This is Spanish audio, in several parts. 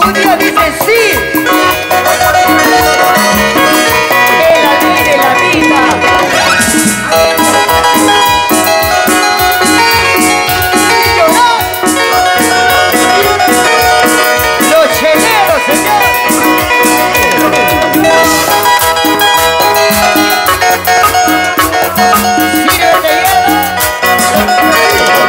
un día dice sí. Que la mire la vida. Y llorar. Los cheleros, señor. Sírvete hielo.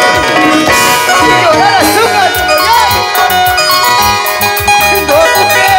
Y llorar azúcar. No tú quieres.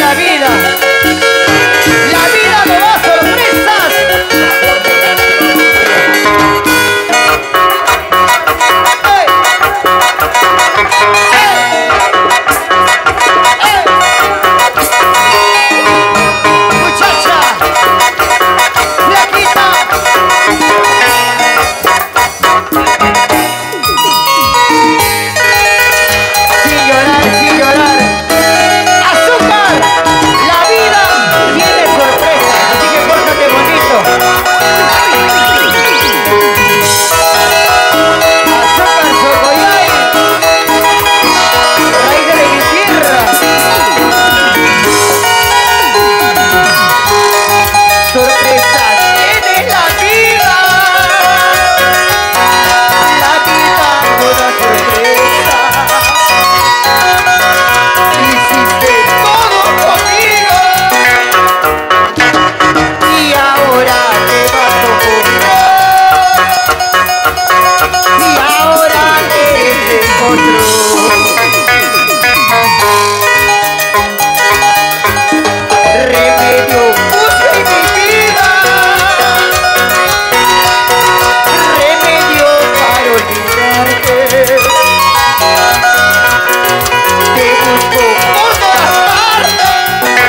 la vida. La vida me da sorpresas. Muchacha, flaquita. Sin llorar, sin llorar. Azúcar, la vida tiene sorpresas, así que pórtate bonito. Azúcar, Socoyay, raíz de mi tierra. Sorpresas tiene la vida. La vida toda sorpresa. Hiciste todo conmigo y ahora te vas a ocurrir y ahora eres de otro. Remedio puse en mi vida, remedio para olvidarte. Te busco por todas partes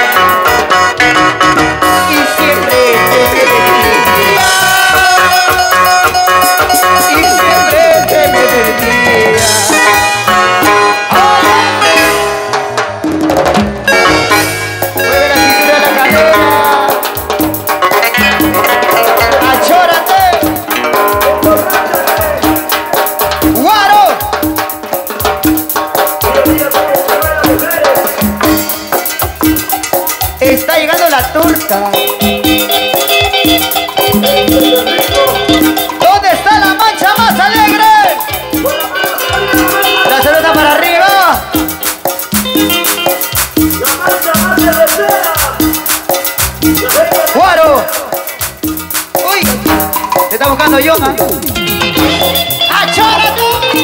y siempre te me perdía. Y siempre te me perdía. Mueve la cintura de la cadera. Achórate. Guaro. Está llegando la torta. ¿Dónde está la mancha más alegre? La cerveza para arriba. Guaro. Uy, te está buscando Yoma. ¡Achórate!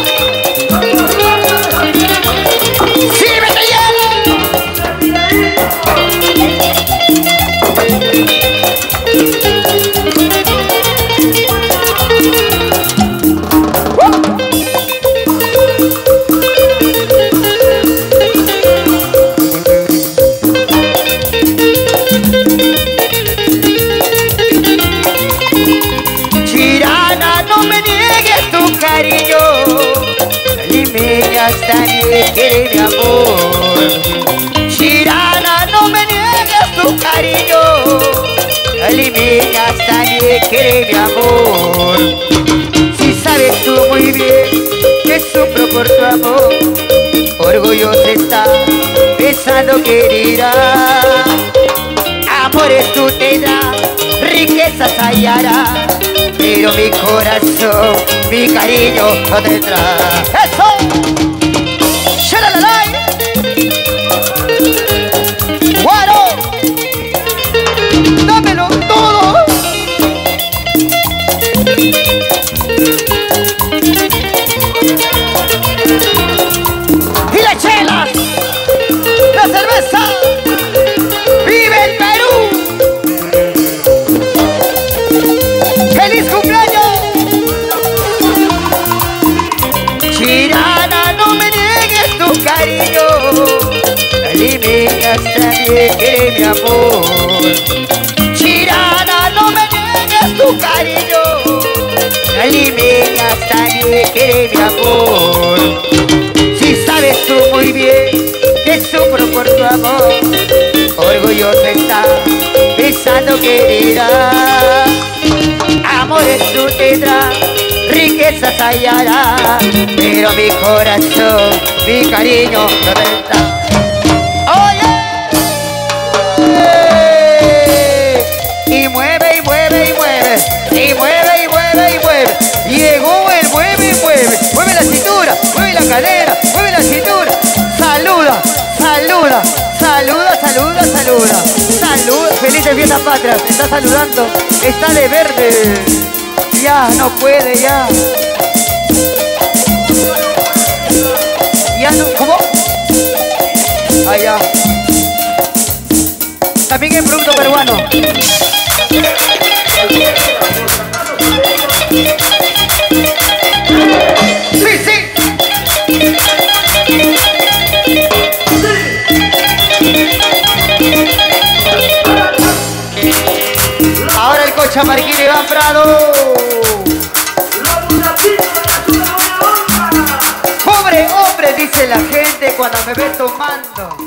¡Sí, vete ya! Chirana, no me niegues tu cariño. La limeña también quiere mi amor. Chirana, no me niegues tu cariño. La limeña también quiere mi amor. Si sabes tú muy bien que sufro por tu amor, orgullosa está pensando que dirá. Amores tú tendrás, riquezas hallarás, pero mi corazón, mi cariño no tendrá. ¡Eso! ¡Shalalalay! ¡Guaro! ¡Dámelo todo! ¡Y las chelas! ¡La cerveza! ¡Vive el Perú! ¡Feliz cumpleaños! Chirana, no me niegues tu cariño. La limeña también quiere mi amor. Chirana, no me niegues tu cariño. La limeña también quiere mi amor. Si sabes tú muy bien que sufro por tu amor, orgulloso está pensando que dirá. Amores tú tendrás, riquezas hallarás, pero mi corazón, mi cariño no tendrá. ¡Oye! Y mueve, y mueve, y mueve, y mueve, y mueve, y mueve. Llegó el mueve, y mueve. Mueve la cintura, mueve la cadera, mueve la cintura. Saluda, saluda, saluda, saluda, saluda. Saluda, felices fiestas patrias. Está saludando, está de verde. Ya, no puede, ya. Ya no, ¿cómo? Allá. También es producto peruano. Sí, sí. Ahora el Cochamarquín Iván Prado. Pobre hombre, dice la gente cuando me ve tomando.